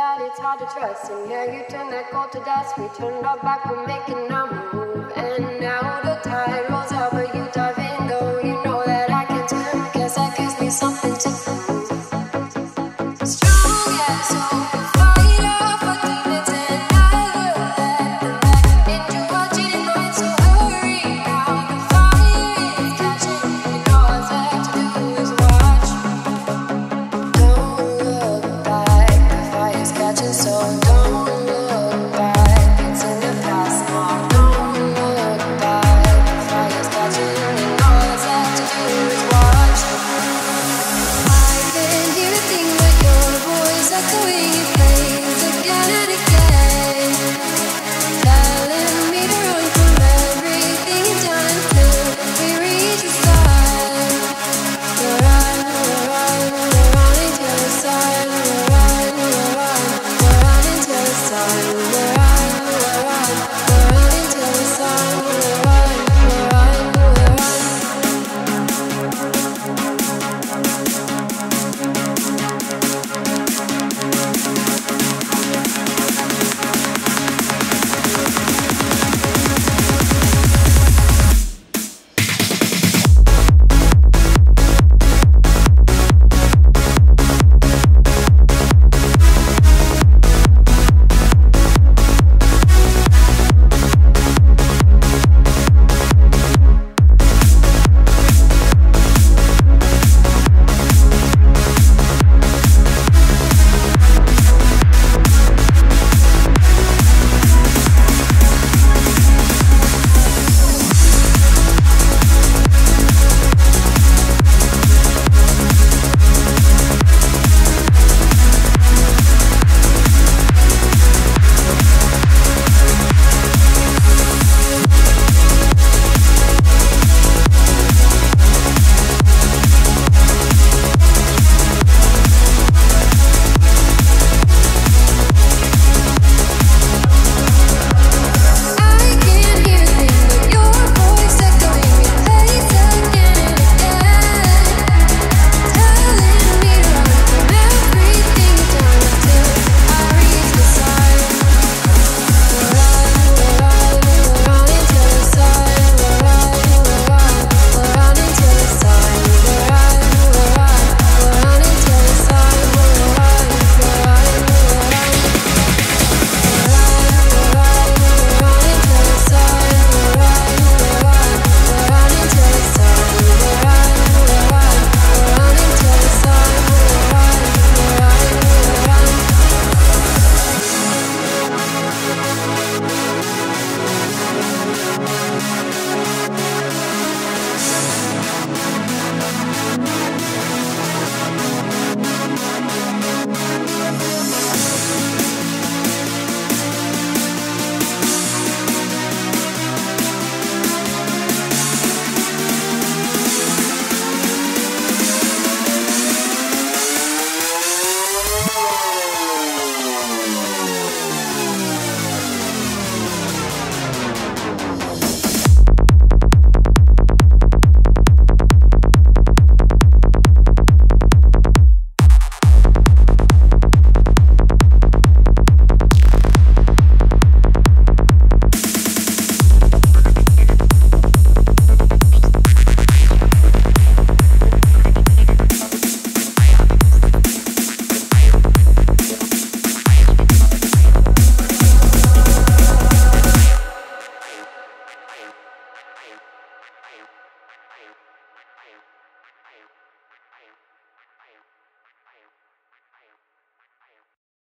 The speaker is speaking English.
that it's hard to trust. And yeah, you turn that gold to dust. We turned our back, we're making our move. And now the tide rolls out, but you dive in, though you know that I can swim. Guess that gives me something to prove. Strong as hope, fight off our demons and never let them back into our cheating minds. So hurry now, the fire is catching, and all I've left to do is watch. Don't look back, the fire's catching, so don't look back. It's in the past now. Don't look back, the fire's catching, and all that's left to do is watch. I can hear a thing but your voice echoing in flames again and again, telling me to run from everything you've done till we reach the side. We're running till the sun. We're running till the sun. We're running till the sun. We're run.